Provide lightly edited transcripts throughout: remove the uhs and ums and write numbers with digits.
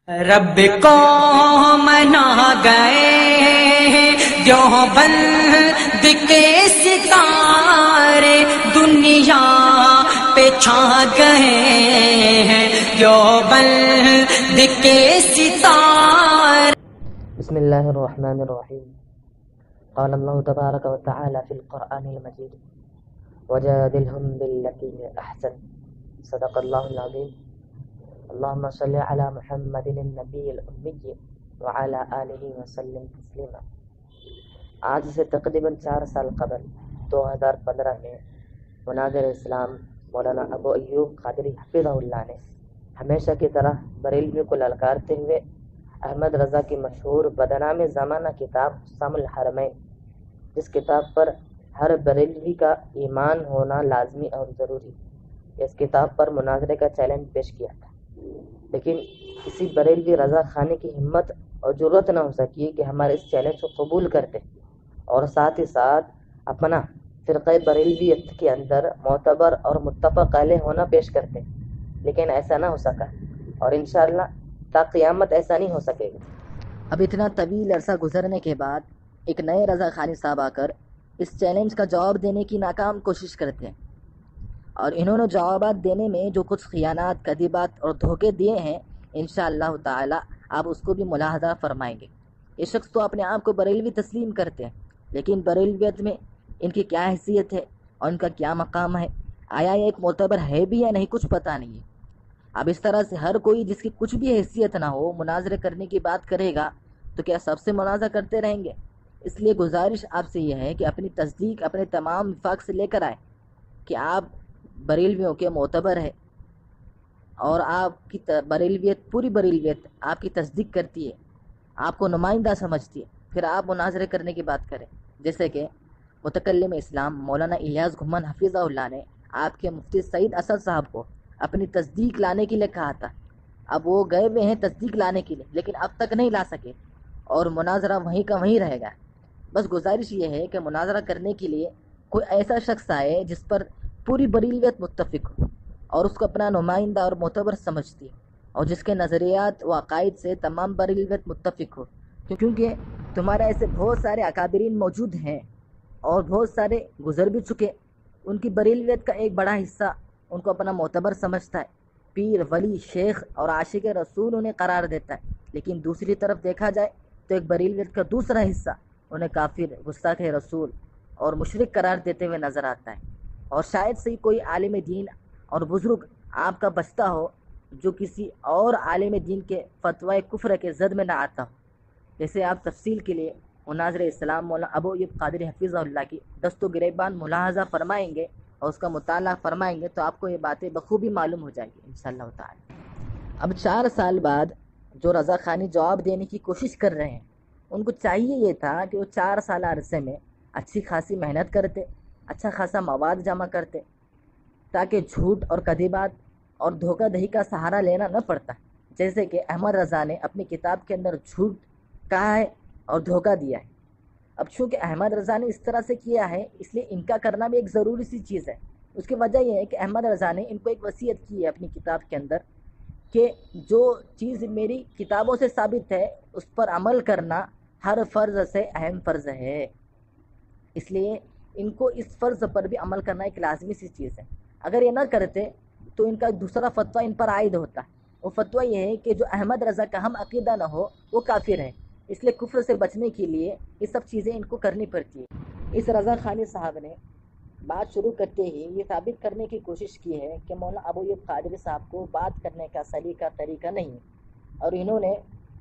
رب کو منا گئے جو بند کے ستارے دنیا پہ چھا گئے ہیں جو بند کے ستارے. بسم اللہ الرحمن الرحیم. قال اللہ تبارک و تعالی فی القرآن المجید وجادلہم باللتی ہی احسن. صدق اللہ العظیم. اللہم صلی علی محمد النبی الامی وعلی آلہ وسلم تسلیما. آج سے تقریباً 4 سال قبل 2015 میں مناظر اسلام مولانا ابو ایوب قادری حفظہ اللہ نے ہمیشہ کی طرح بریلویوں کو للکارتے ہوئے احمد رضا کی مشہور بدنام زمانہ کتاب حسام الحرمین، جس کتاب پر ہر بریلوی کا ایمان ہونا لازمی اور ضروری، اس کتاب پر مناظرے کا چیلنج پیش کیا تھا. لیکن کسی بریلوی رضا خانی کی ہمت اور جرت نہ ہو سکی کہ ہمارے اس چیلنج کو قبول کرتے اور ساتھ ہی ساتھ اپنا فرقہ بریلویت کے اندر معتبر اور متفق علیہ ہونا پیش کرتے. لیکن ایسا نہ ہو سکا اور انشاءاللہ تا قیامت ایسا نہیں ہو سکے گا. اب اتنا طویل عرصہ گزرنے کے بعد ایک نئے رضا خانی صاحب آ کر اس چیلنج کا جواب دینے کی ناکام کوشش کرتے ہیں، اور انہوں نے جوابات دینے میں جو کچھ خیانات، کذبات اور دھوکے دیے ہیں انشاءاللہ تعالی آپ اس کو بھی ملاحظہ فرمائیں گے. یہ شخص تو اپنے آپ کو بریلوی تسلیم کرتے ہیں، لیکن بریلویت میں ان کی کیا حیثیت ہے اور ان کا کیا مقام ہے، آیا یہ ایک معتبر ہے بھی یا نہیں، کچھ پتہ نہیں ہے. اب اس طرح سے ہر کوئی جس کی کچھ بھی حیثیت نہ ہو مناظرے کرنے کی بات کرے گا تو کیا سب سے مناظرہ کرتے رہیں گے؟ اس لیے گزارش آپ سے یہ ہے کہ اپنی تصدیق اپنے تمام وفاق سے لے کر آئے کہ آپ بریلویوں کے معتبر ہے اور آپ کی بریلویت، پوری بریلویت آپ کی تصدیق کرتی ہے، آپ کو نمائندہ سمجھتی ہے، پھر آپ مناظرے کرنے کی بات کریں. جیسے کہ متکلم اسلام مولانا الیاس گھمن حفظہ اللہ نے آپ کے مفتی سعید اسد صاحب کو اپنی تصدیق لانے کے لیے کہا تھا. اب وہ گئے ہوئے ہیں تصدیق لانے کے لیے، لیکن اب تک نہیں لا سکے اور مناظرہ وہیں کا وہیں رہے گا. بس گزارش یہ ہے کہ مناظرہ کرنے کے لیے کوئی ایسا شخص آئے جس پر پوری بریلویت متفق ہو اور اس کو اپنا نمائندہ اور معتبر سمجھتی ہے اور جس کے نظریات و عقائد سے تمام بریلویت متفق ہو، کیونکہ تمہارے ایسے بہت سارے اکابرین موجود ہیں اور بہت سارے گزر بھی چکے. ان کی بریلویت کا ایک بڑا حصہ ان کو اپنا معتبر سمجھتا ہے، پیر، ولی، شیخ اور عاشق رسول انہیں قرار دیتا ہے. لیکن دوسری طرف دیکھا جائے تو ایک بریلویت کا دوسرا حصہ انہیں کافر، گستاخ رسول اور مشرک قرار دیتے ہوئے نظر آتا ہے. اور شاید سے کوئی عالم دین اور بزرگ آپ کا بچتا ہو جو کسی اور عالم دین کے فتوی کفر کے زد میں نہ آتا ہو. جیسے آپ تفصیل کے لیے مناظر اسلام مولانا ابو ایوب قادری حفظہ اللہ کی دست و گریبان ملاحظہ فرمائیں گے اور اس کا مطالعہ فرمائیں گے تو آپ کو یہ باتیں بخوبی معلوم ہو جائیں گی انشاءاللہ تعالی. اب 4 سال بعد جو رضا خانی جواب دینے کی کوشش کر رہے ہیں ان کو چاہیے یہ تھا کہ وہ 4 سال عرصے میں اچھی خاصی محنت کرتے، اچھا خاصا مواد جمع کرتے تاکہ جھوٹ اور کذبات اور دھوکہ دہی کا سہارا لینا نہ پڑتا. جیسے کہ احمد رضا نے اپنی کتاب کے اندر جھوٹ کہا ہے اور دھوکہ دیا ہے. اب چونکہ احمد رضا نے اس طرح سے کیا ہے اس لیے ان کا کرنا بھی ایک ضروری سی چیز ہے. اس کی وجہ یہ ہے کہ احمد رضا نے ان کو ایک وصیت کی ہے اپنی کتاب کے اندر کہ جو چیز میری کتابوں سے ثابت ہے اس پر عمل کرنا ہر فرض سے اہم فرض ہے. اس لیے ان کو اس فرض پر بھی عمل کرنا ایک لازمی سی چیز ہے. اگر یہ نہ کرتے تو ان کا دوسرا فتویٰ ان پر عائد ہوتا. وہ فتویٰ یہ ہے کہ جو احمد رضا کا ہم عقیدہ نہ ہو وہ کافر ہے. اس لیے کفر سے بچنے کے لیے یہ سب چیزیں ان کو کرنی پڑتی ہے. اس رضا خانی صاحب نے بات شروع کرتے ہی یہ ثابت کرنے کی کوشش کی ہے کہ مولانا ابو ایوب قادری صاحب کو بات کرنے کا سلیقہ طریقہ نہیں اور انہوں نے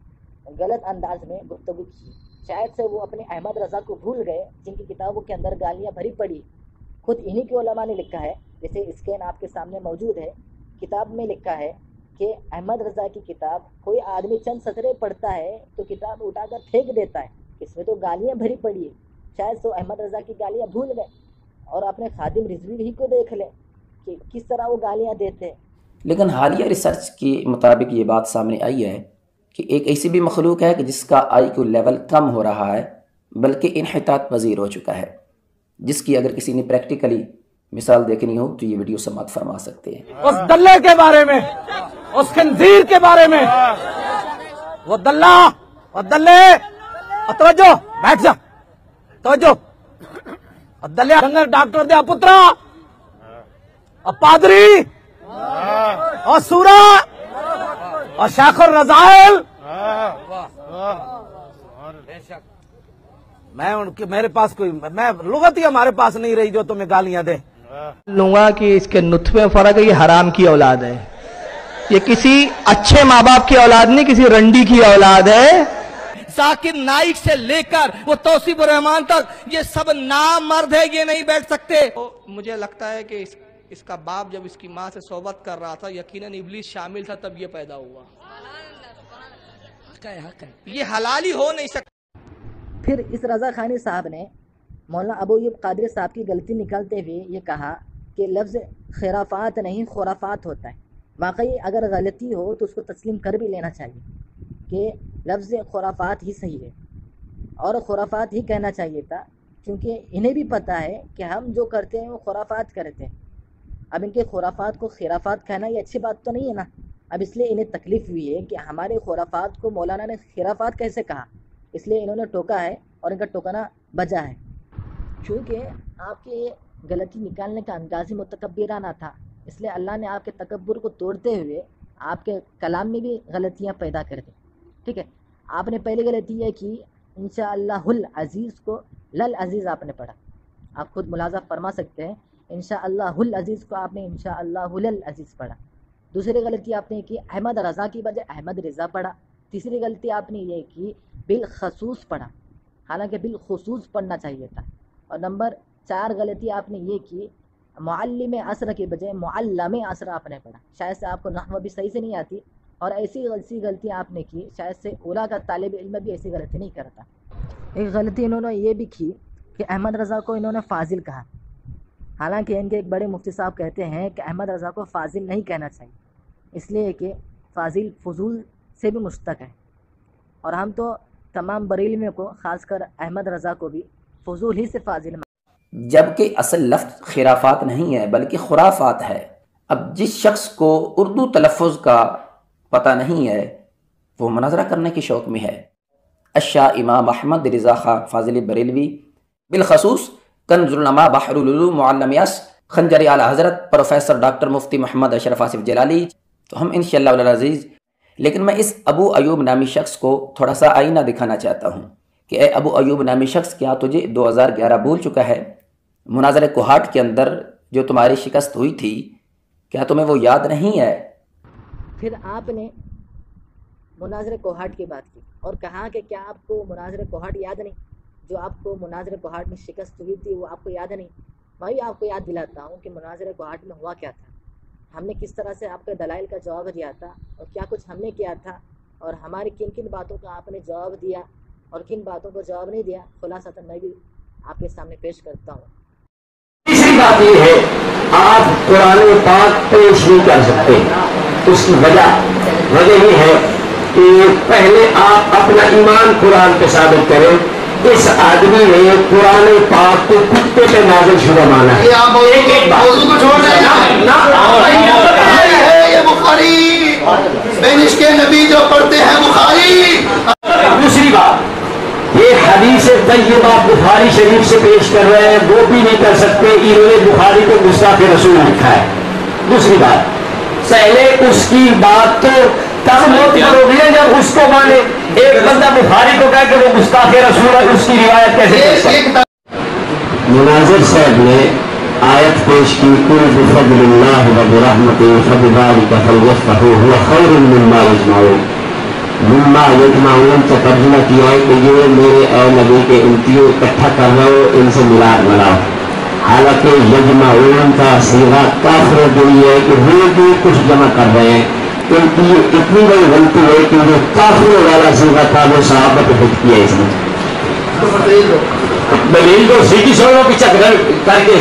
غلط انداز میں گفتگو کی. شاید سے وہ اپنے احمد رضا کو بھول گئے جن کی کتابوں کے اندر گالیاں بھری پڑی. خود انہی کے علماء نے لکھا ہے، جیسے اسکین آپ کے سامنے موجود ہے، کتاب میں لکھا ہے کہ احمد رضا کی کتاب کوئی آدمی چند سطریں پڑھتا ہے تو کتاب اٹھا کر پھینک دیتا ہے، اس میں تو گالیاں بھری پڑی ہے. شاید تو احمد رضا کی گالیاں بھول گئے اور اپنے خادم رضوی ہی کو دیکھ لیں کہ کس طرح وہ گالیاں دیتے ہیں. لیکن حالیہ ریسرچ کے مطابق یہ بات سامنے آئی ہے کہ ایک ایسی بھی مخلوق ہے کہ جس کا آئی کیو لیول کم ہو رہا ہے بلکہ انحطاط پذیر ہو چکا ہے، جس کی اگر کسی نے پریکٹیکلی مثال دیکھنی ہو تو یہ ویڈیو سماعت فرما سکتے ہیں. اس دلے کے بارے میں، اس خنزیر کے بارے میں وہ دلہ اور دلے اور توجہ بیٹھ جا توجہ اور دلے ڈاکٹر دیا پترا اور پادری اور سورا اور شیخ الرزائل میں ان کے میرے پاس کوئی میں لغت ہی ہمارے پاس نہیں رہی جو تمہیں گالیاں دے لوں گا کہ اس کے نطفے میں فرق ہے. یہ حرام کی اولاد ہے, یہ کسی اچھے ماں باپ کی اولاد نہیں, کسی رنڈی کی اولاد ہے. ذاکر نائک سے لے کر وہ توصیف الرحمان تک یہ سب نام مرد ہے, یہ نہیں بیٹھ سکتے. مجھے لگتا ہے کہ اس کا باپ جب اس کی ماں سے صحبت کر رہا تھا یقیناً ابلیس شامل تھا, تب یہ پیدا ہوا. یہ حلال ہی ہو نہیں سکتا. پھر اس رضا خانی صاحب نے مولانا ابو ایوب قادری صاحب کی غلطی نکالتے ہوئے یہ کہا کہ لفظ خرافات نہیں خرافات ہوتا ہے. واقعی اگر غلطی ہو تو اس کو تسلیم کر بھی لینا چاہیے کہ لفظ خرافات ہی صحیح ہے اور خرافات ہی کہنا چاہیے تھا, کیونکہ انہیں بھی پتہ ہے کہ ہم جو کرتے ہیں وہ خرافات کرتے ہیں. اب ان کے خرافات کو خرافات کہنا یہ اچھی بات تو نہیں ہے نا. اب اس لیے انہیں تکلیف ہوئی ہے کہ ہمارے خرافات کو مولانا نے خرافات کیسے کہا, اس لیے انہوں نے ٹوکا ہے اور ان کا ٹوکنا بجا ہے. چونکہ آپ کے غلطی نکالنے کا انداز ہی متکبرانہ تھا, اس لیے اللہ نے آپ کے تکبر کو توڑتے ہوئے آپ کے کلام میں بھی غلطیاں پیدا کر دیں. ٹھیک ہے, آپ نے پہلی غلطی یہ کی انشاءاللہ العزیز کو لل عزیز آپ نے پڑھا. آپ خود ملاحظہ فرما سکتے ہیں انشاءاللہ العزیز کو آپ نے انشاءاللہ العزیز پڑھا. دوسری غلطی آپ نے کی احمد رضا کی بجائے احمد رضا پڑھا. تیسری غلطی آپ نے یہ کی بالخصوص پڑھا, حالانکہ بالخصوص پڑھنا چاہیے تھا. اور نمبر 4 غلطی آپ نے یہ کی معلم عصر کے بجائے معلم عصر آپ نے پڑھا. شاید سے آپ کو نحو بھی صحیح سے نہیں آتی اور ایسی غلطی آپ نے کی, شاید سے اولیاء کا طالب علم بھی ایسی غلطی نہیں کرتا. ایک غلطی انہوں نے یہ بھی کی کہ احمد رضا کو انہوں نے فاضل کہا, حالانکہ ان کے ایک بڑے مفتی صاحب کہتے ہیں کہ احمد رضا کو فاضل نہیں کہنا چاہیے, اس لیے کہ فاضل فضول سے بھی مشتق ہے, اور ہم تو تمام بریلویوں کو خاص کر احمد رضا کو بھی فضول ہی سے فاضل. جبکہ اصل لفظ خرافات نہیں ہے بلکہ خرافات ہے. اب جس شخص کو اردو تلفظ کا پتہ نہیں ہے وہ مناظرہ کرنے کے شوق میں ہے. الشاہ امام احمد رضا خان فاضل بریلوی بالخصوص کنز العلماء بحر العلوم معلم یس خنجر اعلی حضرت پروفیسر ڈاکٹر مفتی محمد اشرف آصف جلالی. تو ہم انشاءاللہ العزیز, لیکن میں اس ابو ایوب نامی شخص کو تھوڑا سا آئینہ دکھانا چاہتا ہوں کہ اے ابو ایوب نامی شخص, کیا تجھے 2011 بھول چکا ہے؟ مناظر کوہاٹ کے اندر جو تمہاری شکست ہوئی تھی, کیا تمہیں وہ یاد نہیں ہے؟ پھر آپ نے مناظر کوہاٹ کی بات کی اور کہا کہ کیا آپ کو مناظر کوہاٹ یاد نہیں؟ جو آپ کو مناظر کوہاٹ میں شکست ہوئی تھی وہ آپ کو یاد نہیں؟ میں آپ کو یاد دلاتا ہوں کہ مناظر کوہاٹ میں ہوا کیا تھا, ہم نے کس طرح سے آپ کے دلائل کا جواب دیا تھا اور کیا کچھ ہم نے کیا تھا, اور ہماری کن کن باتوں کا آپ نے جواب دیا اور کن باتوں کو جواب نہیں دیا. خلاصہ میں بھی آپ کے سامنے پیش کرتا ہوں. تیسری بات یہ ہے آپ قرآن پاک پیش نہیں کر سکتے. اس کی وجہ یہ ہے کہ پہلے آپ اپنا ایمان قرآن پہ ثابت کریں. اس آدمی نے قرآن پاک کو کتے پہ نازل شدہ مانا ہے. نبی جو پڑھتے ہیں بخاری. دوسری بات یہ حدیث طیبہ بخاری شریف سے پیش کر رہے ہیں, وہ بھی نہیں کر سکتے. انہوں نے بخاری کو گستاخ رسول لکھا ہے. دوسری بات پہلے اس کی بات تو تب ہوتی ہے جب اس کو مانے. ایک بندہ بخاری کو کہا کہ وہ گستاخ رسول ہے, اس کی روایت کیسے؟ مناظر صاحب نے آیت پیش کی قل بفضل اللہ وبرحمتہ فبذلک فلیفرحوا هو خیر مما یجمعون. مما یجمعون سے ترجمہ کیا ہے کہ یہ میرے اے نبی کے امتیوں اکٹھا کر رہے ہو, ان سے ملاد ملاؤ. حالانکہ یجمعون کا صیغہ کافر دلی ہے کہ وہ بھی کچھ جمع کر رہے ہیں. ان کی اتنی بڑی غلطی ہے کہ جو کافر والا صیغہ تھا وہ صحابہ پہ فٹ کیا اس نے. دلیل کو سیدھی سوڑوں کی چکر کر کے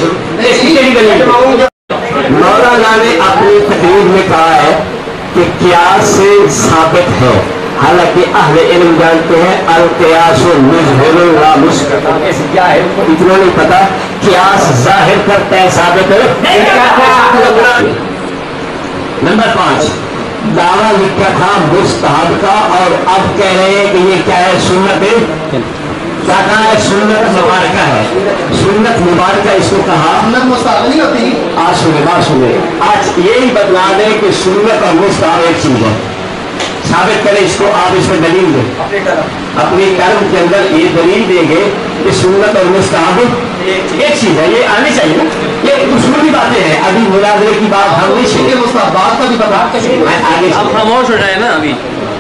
مولانا نے اپنی تقریر میں کہا ہے کہ قیاس سے ثابت ہے, حالانکہ اہل علم جانتے ہیں القیاس مظہر لا مسقط. کیا ہے اتنا نہیں پتا, قیاس ظاہر کرتا ہے ثابت ہے. نمبر 5 दावा लिखा था मुस्तहब का और अब कह रहे हैं कि ये क्या है, सुन्नत है। क्या कहा है? सुन्नत मुबारका है। सुन्नत मुबारका इसको कहा, सुन्नत मुस्तहब नहीं होती। आज सुने आज यही बदला दे कि सुन्नत और मुस्तहब एक चीज है। साबित करें इसको, आप इसमें दलील दें अपनी कर्म के अंदर। ये दलील देंगे कि सुन्नत और मुस्तहब एक चीज है, ये आनी चाहिए ना। ये उसूली बातें हैं, अभी मुनाज़रे की बात हम नहीं सीखे, मुस्तहबात का भी पता आगे खामोश हो जाए ना अभी।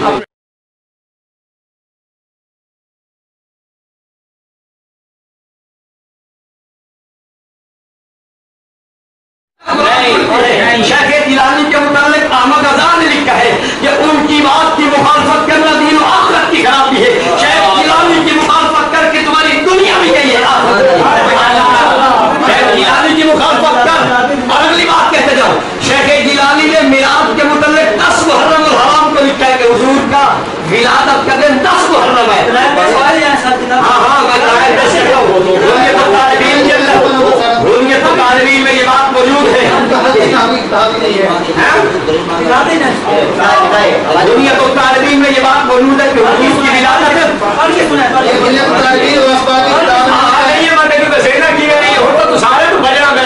शेख जिलानी के मुतालिक अहमद रज़ा ने लिखा है कि उनकी बात की मुखालफत करना दीन और आखिरत की खराबी है। शेख जिलानी की मुखालफत करके तुम्हारी दुनिया भी गई है। शेख जिलानी की मुखालफत कर और अगली बात कहते जाओ। शेख जिलानी ने मिलाद के मुतालिक 10 मुहर्रम और हराम को लिखा है कि हुजूर का विलादत का दिन 10 मुहर्रम है। तालबीन में ये बात मौजूद है। दुनिया तो तालबीन में ये बात मौजूद है कि हुजूर की विलादत की गई हो तो सारे तो बजना मेरा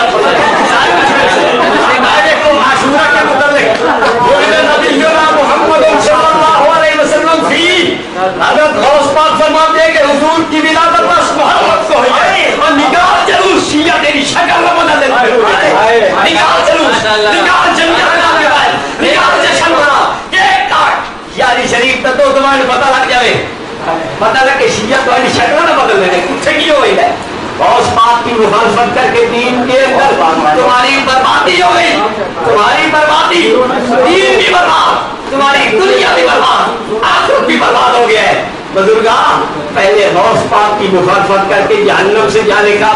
आशूरा के मुतालिक मोहम्मद सल्लल्लाहु अलैहि वसल्लम की हज़रत गौस पाक फरमाते हैं कि हुजूर की विलादत 10 मुहर्रम को हुई है और निकाल जलूस शिया तेरी शक्ल में बदल देते हैं। निकाल जलूस, निकाल जमीन के बाद निकाल जश्न बना केक काट यारी शरीफ तो तुम्हारे पता लग जाए, पता लग के शिया तुम्हारी शक्ल ना बदल देते कुछ की हो गई है। गौस पाक की मुखालफत करके दीन के अंदर तुम्हारी बर्बादी हो गई, तुम्हारी बर्बादी, दीन भी बर्बाद, तुम्हारी दुनिया भी बर्बाद, आखिरत भी बर्बाद हो गया है। बुजुर्गा पहले गौस पाक की मुखालफत करके जहन्नम से जाने का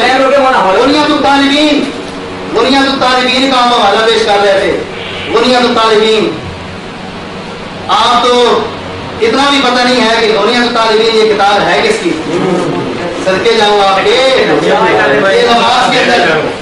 बुनियादुत तालिबीन का हम हवाला पेश कर रहे थे। बुनियादुत तालिबीन आप तो इतना भी पता नहीं है कि बुनियादुत तालिबीन ये किताब है किसकी। सदके जाऊं आपके ये नबरास के अंदर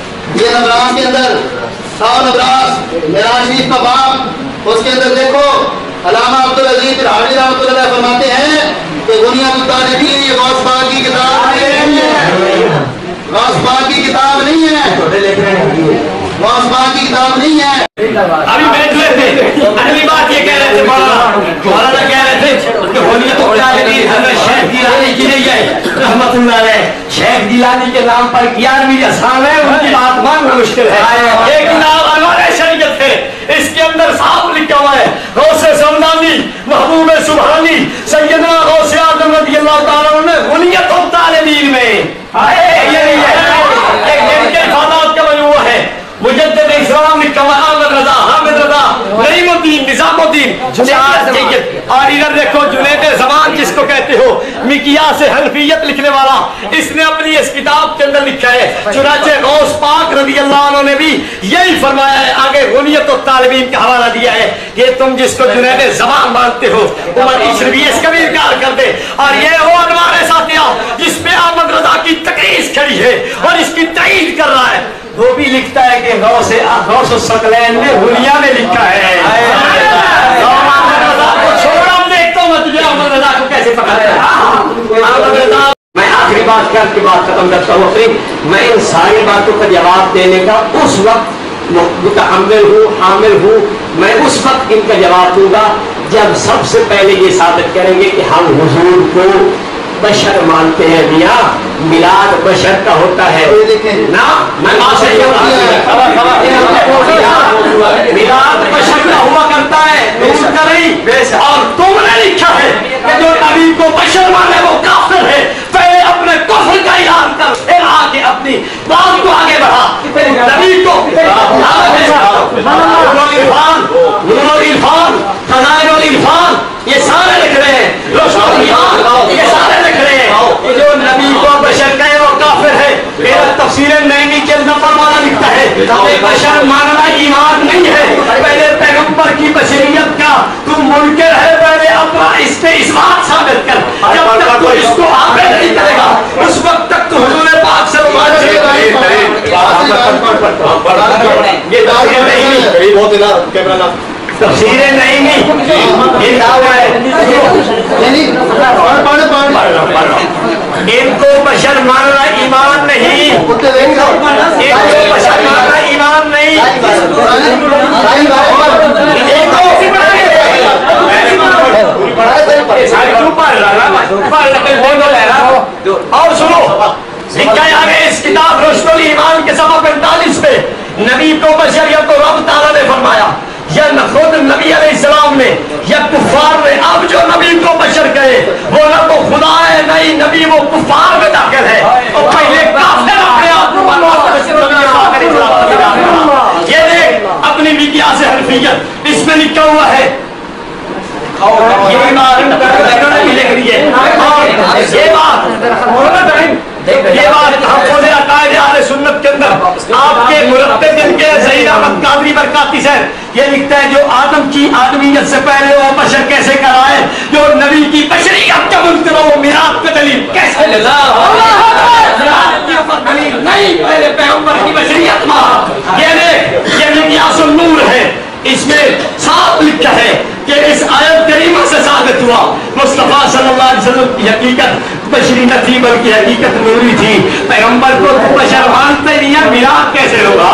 नबरास मेराज शरीफ का बाप, उसके अंदर देखो अल्लामा अब्दुल अजीज रावी रहमतुल्लाह फरमाते हैं कि बुनियादुत तालिबीन ये गौस पाक की किताब नहीं है, गौस पाक की किताब नहीं है, गौस पाक की किताब नहीं है। अभी बैठ रहे थे, अगली बात ये कह रहे थे, मौलाना कह रहे थे कि बुनियादुत तालिबीन हज़रत शेख जिलानी की नहीं है रहमतुल्लाह अलैह। शेख जिलानी के नाम पर 11वीं असाम है, उनकी बात मानना मुश्किल है। एक नाम अनवार शरीयत है, इसके अंदर साफ लिखा हुआ है गौसे समदानी महबूब सुबहानी सैयदना गौसे आजम रज़ियल्लाहु ताला अन्हु बुनियादुत तालिबीन में ये नहीं है। एक दिन के इफादात का मजमूआ है, मुजद्दिद इस्लाम लिखा हुआ अहमद रज़ा, हामिद रज़ा, नईमुद्दीन, निज़ामुद्दीन। और इधर देखो जुनैद ज़मान जिसको कहते हो, मिकियास हनफियत लिखने वाला, इसने अपनी इस किताब के अंदर लिखा है। चुनाचे गौस पाक रज़ियल्लाहु अन्हु ने भी यही फरमाया है, आगे बुनियादुत तालिबीन का हवाला दिया है। ये तुम जिसको जुनैद ज़मान मानते हो, उमर इशरवी इसका भी इनकार कर दे। और ये वो अनवार साथिया जिसपे अहमद रज़ा की तकरीज खड़ी है और इसकी तईद कर रहा है, वो भी लिखता है कि गौस सकलैन ने हुलिया में लिखा है। मैं आखिरी बात करके बात खत्म करता हूँ अपनी। मैं इन सारी बातों का जवाब देने का उस वक्त मुतहम्मिल हूँ, हामिल हूँ। मैं उस वक्त इनका जवाब दूंगा जब सबसे पहले ये साबित करेंगे कि हम हुजूर को बशर मानते हैं। मियां मिलाद बशर का होता है ना, मैं मिलाद बशर का हुआ करता है, और तुमने लिखा है कि जो नबी को बशर माने वो काफिर है। पहले अपने कुफ्र का ऐलान कर, फिर आगे अपनी बात को आगे बढ़ा। नबी को इरफान ये सारे लिख रहे हैं, ये सारे लिख रहे हैं कि जो नबी को बशर कहे वो काफिर है। मेरा तफसीर नैनी जल्द नंबर वाला लिखता है बशर मानना ईमान नहीं है। पहले पैगंबर की बशरियत का तुम मुनकर है, पहले अपना इस पे इस्बात साबित कर। जब तक तो इसको आगे नहीं करेगा उस वक्त तक तो हुजूर पाक से कैमरा तफसीरें नहीं ये दावा है इनको बशर मानना ईमान नहीं, इनको बशर मानना ईमान नहीं। और सुनो लिखा है इस किताब रुश्दुल ईमान के सफ़ा 45 पे, नबी को बशर या तो रब ताला ने फरमाया या खुद नबी अलैहिस्सलाम ने या कुफार ने। अब जो नबी को बशर कहे वो ना तो खुदा है नहीं नबी, वो कुफार में दाखिल है। और पहले काफिर अपने आप को ये देख अपनी मीडिया से हरफियत इसमें लिखा हुआ है, ये बात लिख रही है, ये बात हमको अकायदे अहले सुन्नत के अंदर आपके मुरब्बे जिनके ज़हीर अहमद कादरी बरकाती से ये लिखता है जो आदम की आदमियत से पहले वो बशर कैसे कराए, जो नबी की बशरियत का मुनकर वो मिरात पे दलील कैसे दलील नहीं, पहले पैगंबर की बशरियत मां। ये मिक्यासुन नूर है, इसमें साफ लिखा है कि इस आयत करीमा से साबित हुआ मुस्तफा सल्लल्लाहु अलैहि वसल्लम की हकीकत बशरी न थी बल्कि हकीकत नूरी थी। पैगंबर को बशर मानते नहीं है, मिरात कैसे होगा?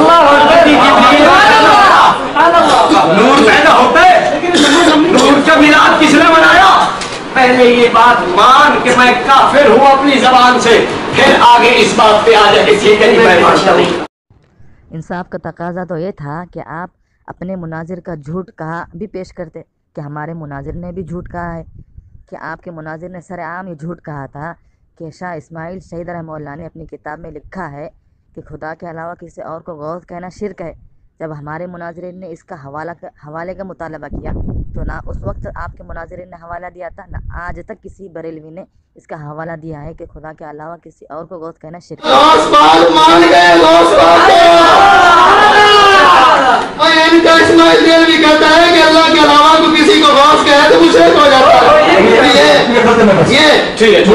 नूर पैदा होते, नूर का मिरात किसने बनाया? पहले ये बात मान कि मैं काफिर हूँ अपनी जबान से, फिर आगे इस बात पे आ जाए ठीक है मैं मानता नहीं। इंसाफ का तकाजा तो ये था कि आप अपने मुनाजिर का झूठ कहा भी पेश करते कि हमारे मुनाजिर ने भी झूठ कहा है, कि आपके मुनाजिर ने सरेआम ये झूठ कहा था कि शाह इस्माइल शहीद रहमतुल्लाह ने अपनी किताब में लिखा है कि खुदा के अलावा किसी और को गौस कहना शिरक है। जब हमारे मुनाजिरीन ने इसका हवाले का मुतालबा किया तो ना उस वक्त आपके मुनाजिरीन ने हवाला दिया था, ना आज तक किसी बरेलवी ने इसका हवाला दिया है कि खुदा के अलावा किसी और को गौस कहना शिरक है। इनका इस्माइल भी कहता है कि अल्लाह के अलावा को किसी को गौस कहे तो मुशरिक हो जाता है। ये ठीक है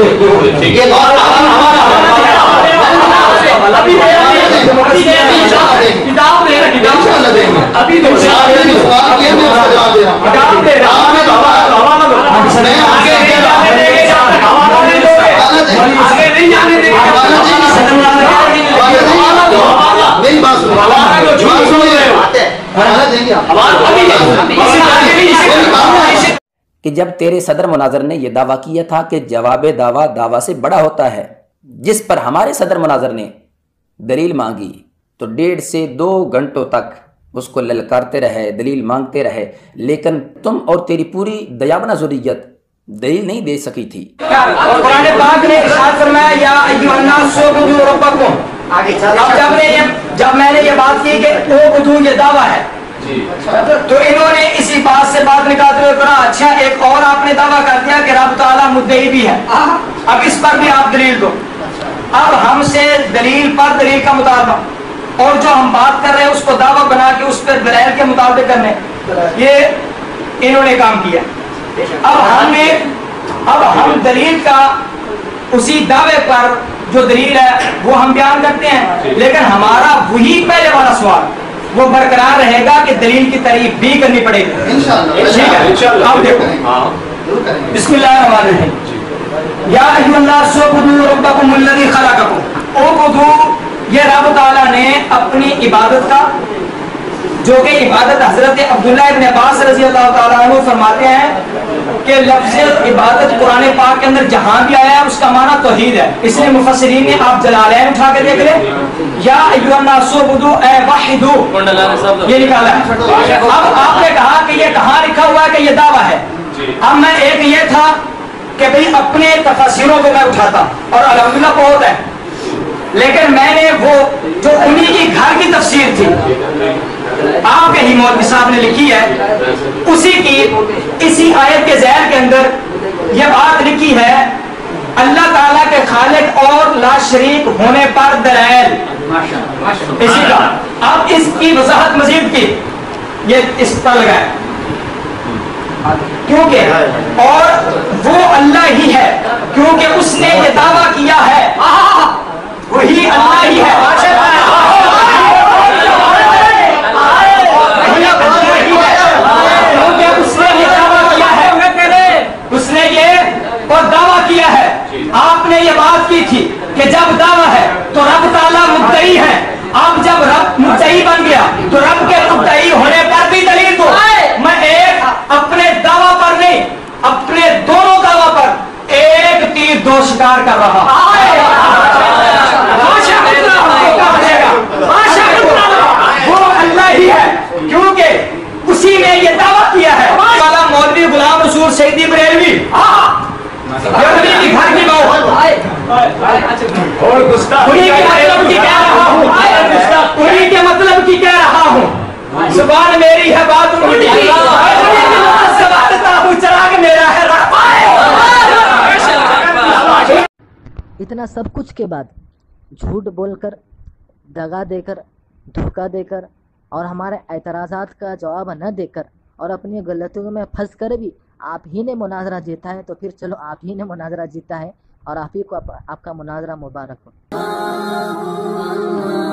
कि जब तेरे सदर मुनाजर ने यह दावा किया था कि जवाब दावा दावा से बड़ा होता है, जिस पर हमारे सदर मुनाजर ने दलील मांगी तो 1.5 से 2 घंटों तक उसको ललकारते रहे, दलील मांगते रहे, लेकिन तुम और तेरी पूरी दयाबना ज़ुर्रियत दलील नहीं दे सकी थी। और कुरान पाक ने इरशाद फरमाया या अय्युहन्नास उबुदू रब्बकुम। जब मैंने ये बात की कि उबुदू ये दावा है तो इन्होंने इसी बात से बात निकालते हुए कहा अच्छा एक और आपने दावा कर दिया कि रब ताला मुद्दई भी है, अब इस पर भी आप दलील दो। अब हमसे दलील पर दलील का मुतालबा और जो हम बात कर रहे हैं उसको दावा बना के उस पर दलील के मुताबिक करने, ये इन्होंने काम किया। अब हम दलील का उसी दावे पर जो दलील है वो हम बयान करते हैं, लेकिन हमारा वही पहले वाला सवाल वो बरकरार रहेगा कि दलील की तारीफ भी करनी पड़ेगी इंशाअल्लाह। अब देखो बिस्मिल्लाहिर्रहमानिर्रहीम या अय्युहन्नास उबुदू रब्बकुमुल्लज़ी खलक़कुम। उबुदू ये रब ताला ने अपनी इबादत का, जो कि इबादत हजरत अब्दुल्लाह इब्न अब्बास रज़ी अल्लाह ताला अन्हु फरमाते हैं कि लफ्ज़ इबादत कुरान पाक के अंदर जहां भी आया है उसका माना तौहीद है, इसलिए मुफस्सिरीन ने आप जलालैन उठा के देख ले या अय्युहन्नास उबुदू ए वहिदू ये निकाला है। अब आपने कहा कि ये कहाँ लिखा हुआ है कि ये दावा है। अब मैं एक ये था कि भाई अपने तफसीरों को मैं उठाता और अल्हम्दुलिल्लाह बहुत है, लेकिन मैंने वो जो उन्हीं की घर की तफसीर थी आपके ही मौलवी साहब ने लिखी है, उसी की इसी आयत के ज़ैर के अंदर यह बात लिखी है अल्लाह ताला के खालिक और ला शरीक होने पर दलाइल इसी का। अब इसकी वजाहत मजीद की ये इस पर लगाए क्योंकि और वो अल्लाह ही है, क्योंकि उसने ये दावा किया है वही अल्लाह ही है। शिकार कर रहा वो अल्लाह ही है, क्योंकि उसी ने ये दावा किया है। वाला मौलवी गुलाम रसूल सईदी बरेलवी घर की बात और उन्हीं के मतलब की कह रहा हूँ, उन्हीं के मतलब की कह रहा हूँ। जुबान मेरी है, बात उनकी सवालता हूँ, चराग मेरा है। इतना सब कुछ के बाद झूठ बोलकर, दगा देकर, धोखा देकर और हमारे एतराज़ात का जवाब न देकर और अपनी गलतियों में फंस कर भी आप ही ने मुनाजरा जीता है, तो फिर चलो आप ही ने मुनाजरा जीता है और आप ही को आपका मुनाजरा मुबारक हो।